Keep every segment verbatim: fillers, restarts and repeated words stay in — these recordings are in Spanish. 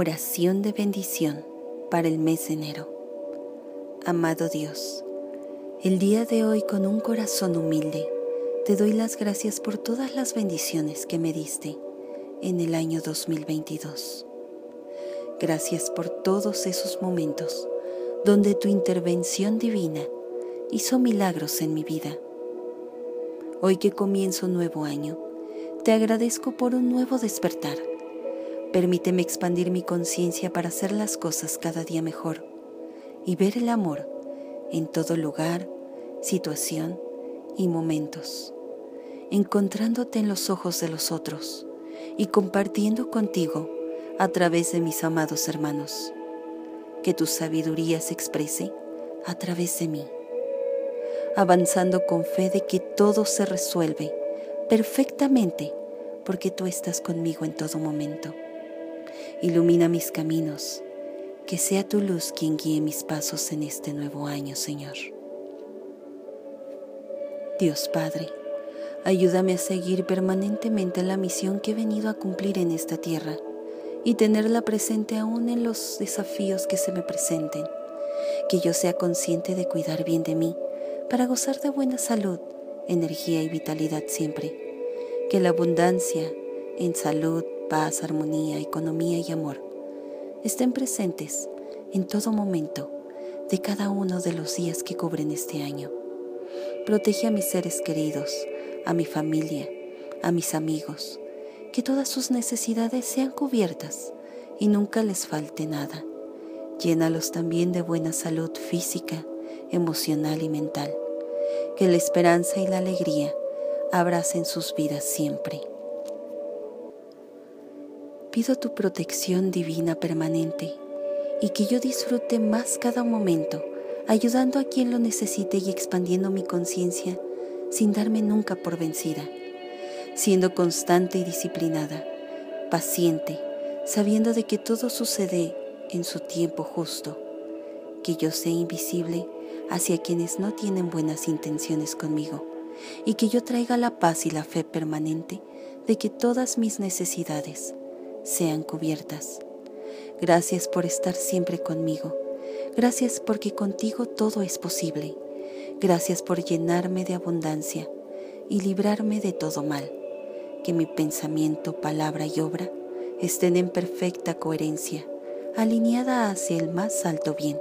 Oración de bendición para el mes de enero. Amado Dios, el día de hoy con un corazón humilde te doy las gracias por todas las bendiciones que me diste en el año dos mil veintidós. Gracias por todos esos momentos donde tu intervención divina hizo milagros en mi vida. Hoy que comienzo un nuevo año, te agradezco por un nuevo despertar. Permíteme expandir mi conciencia para hacer las cosas cada día mejor y ver el amor en todo lugar, situación y momentos, encontrándote en los ojos de los otros y compartiendo contigo a través de mis amados hermanos. Que tu sabiduría se exprese a través de mí, avanzando con fe de que todo se resuelve perfectamente porque tú estás conmigo en todo momento. Ilumina mis caminos, que sea tu luz quien guíe mis pasos en este nuevo año, Señor. Dios Padre, ayúdame a seguir permanentemente la misión que he venido a cumplir en esta tierra y tenerla presente aún en los desafíos que se me presenten. Que yo sea consciente de cuidar bien de mí para gozar de buena salud, energía y vitalidad siempre. Que la abundancia en salud, paz, armonía, economía y amor estén presentes en todo momento de cada uno de los días que cubren este año. Protege a mis seres queridos, a mi familia, a mis amigos, que todas sus necesidades sean cubiertas y nunca les falte nada. Llénalos también de buena salud física, emocional y mental. Que la esperanza y la alegría abracen sus vidas siempre. Pido tu protección divina permanente y que yo disfrute más cada momento, ayudando a quien lo necesite y expandiendo mi conciencia sin darme nunca por vencida, siendo constante y disciplinada, paciente, sabiendo de que todo sucede en su tiempo justo, que yo sea invisible hacia quienes no tienen buenas intenciones conmigo y que yo traiga la paz y la fe permanente de que todas mis necesidades sean cubiertas. Gracias por estar siempre conmigo. Gracias porque contigo todo es posible. Gracias por llenarme de abundancia y librarme de todo mal. Que mi pensamiento, palabra y obra estén en perfecta coherencia, alineada hacia el más alto bien.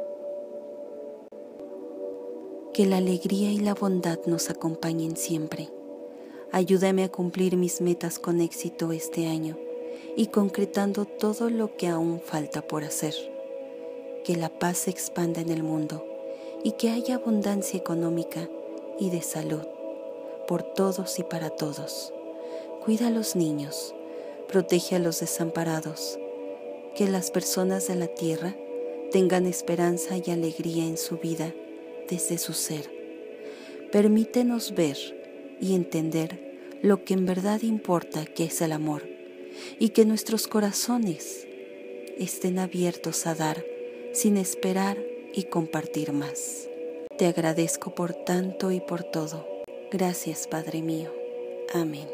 Que la alegría y la bondad nos acompañen siempre. Ayúdame a cumplir mis metas con éxito este año y concretando todo lo que aún falta por hacer. Que la paz se expanda en el mundo y que haya abundancia económica y de salud por todos y para todos. Cuida a los niños, protege a los desamparados. Que las personas de la tierra tengan esperanza y alegría en su vida desde su ser. Permítenos ver y entender lo que en verdad importa, que es el amor, y que nuestros corazones estén abiertos a dar sin esperar y compartir más. Te agradezco por tanto y por todo. Gracias, Padre mío. Amén.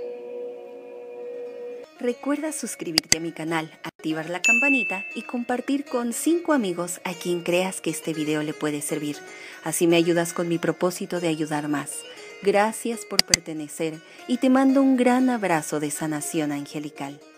Recuerda suscribirte a mi canal, activar la campanita y compartir con cinco amigos a quien creas que este video le puede servir. Así me ayudas con mi propósito de ayudar más. Gracias por pertenecer y te mando un gran abrazo de sanación angelical.